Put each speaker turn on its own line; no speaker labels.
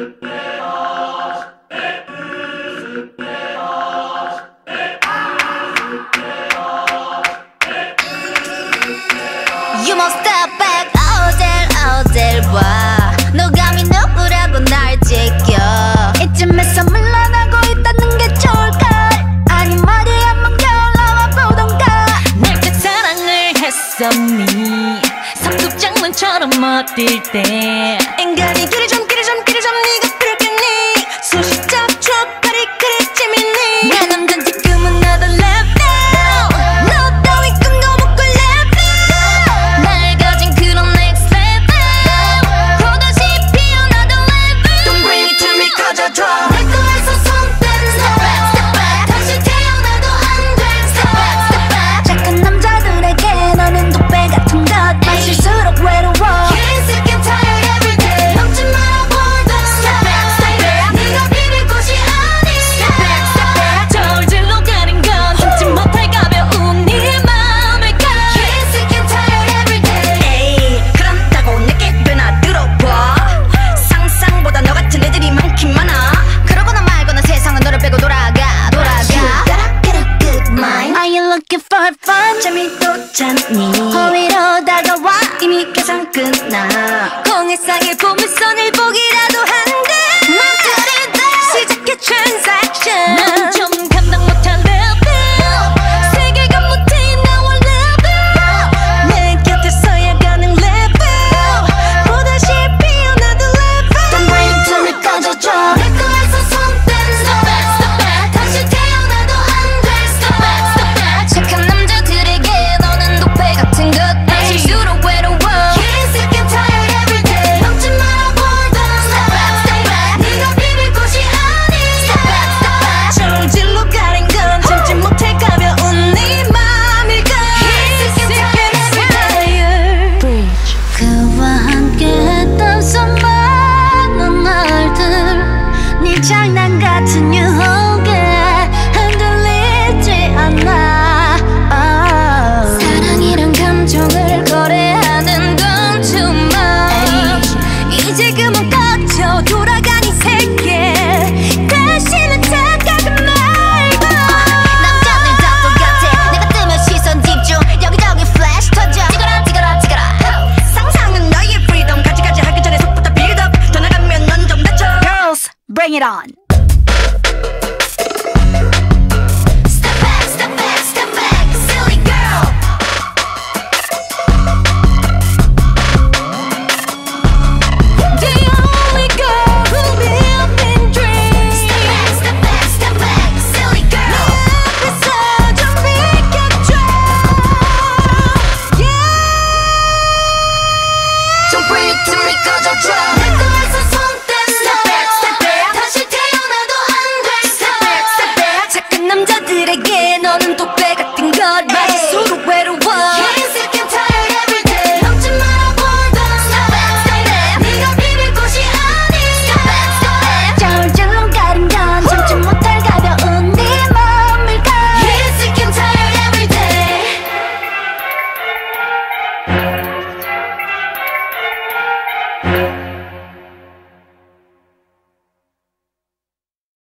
You must step back 어딜 봐 너감이 누구라고 날 지켜 이쯤에서 물러나고 있다는 게 좋을까 아니 말이 한번 겨울나와 보던가
내게 사랑을 했었니 삼국장난처럼 어딜 때
인간이 길이 좀 네가 필요했겠니 수십 잡초 파리 그리 재밌니 내 남잔 지금은 another level 너 따위 꿈도 못 꿀 level 날 가진 그런 next level 또다시 피어나던 level Don't bring it to me 꺼져줘 내 거에서 손 떼는 step back step back 다시 태어나도 안 돼 step back step back 착한 남자들에게 너는 독배 같은 것 마실수록 외로워 Can't sick and tired every day 넘지 마라 보던 step back step back 네가 비빌 곳이 아닌 step back step back
저울질로 가는 건 참지 못할 가벼운 네 마음일까
Can't sick and tired every day 에이 그런다고 내게 꽤나 들어봐 상상보다 너 같은 애들이 많긴 많아 그러거나 말거나 세상은 너를 빼고 돌아가 You gotta get a good mind Are you looking for fun? 재미도 찾니 허위로 다가와 이미 계산 끝나 공해상의 보물선을 보기라도 한데 막 들이대 시작해 transaction
난 좀 감당 못할 level
세계가 못해 나와 level 내 곁에서야 가는 level 또다시 피어나도 level Don't bring it to me 꺼져줘 내 거에서 손 떼는 step back step back 다시 태어나도 안 돼 step back step back 착한 남자들에게 너는 독배 같은 것 마실수록 외로워 Can't sick and tired every day 넘지 마라 보던 step back step back 네가 비빌 곳이 아닌 step back step back 저울질로 가린 건 참지 못해 가벼운 네 맘일까 Can't sick and tired every day 그와 함께 했던 수많은 날들 네 장난 같은 유혹에 흔들리지 않아 사랑이란 감정을 거래하는 건 too much 이제 그만 꺼져 돌아가 네 세계 다시는 착하지 말고 남자들 다 똑같아 내가 뜨면 시선 집중 여기저기 플래시 터져 찍어라 상상은 너의 freedom 가지가지 하기 전에 속부터 build up 더 나가면 넌 좀 다쳐 Girls bring it on Step back step back step back silly girl The only girl who live in dreams Step back step back step back silly girl 내 앞에서 좀 비켜줘 Yeah Don't bring it to me 꺼져줘